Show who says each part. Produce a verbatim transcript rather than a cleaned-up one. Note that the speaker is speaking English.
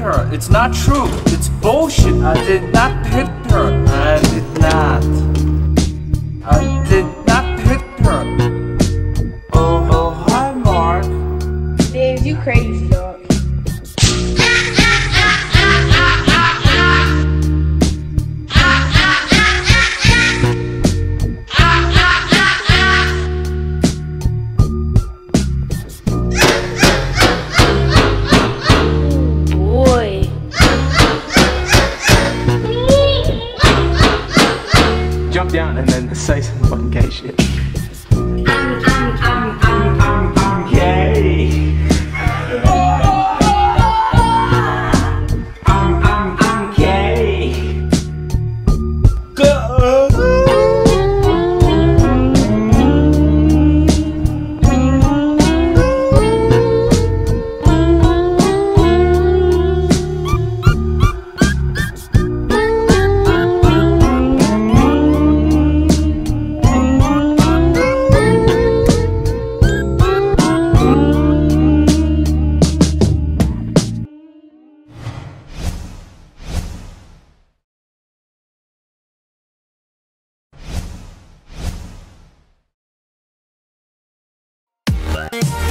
Speaker 1: her. It's not true. It's bullshit. I did not hit her. I did not. I did not hit her. Oh, oh, hi, Mark.
Speaker 2: Dave, you crazy, dog.
Speaker 1: Jump down and then say some fucking gay shit.
Speaker 3: I'm, I'm, I'm, I'm, I'm, I'm gay. I'm, I'm, I'm gay.
Speaker 1: Go.
Speaker 4: Bye.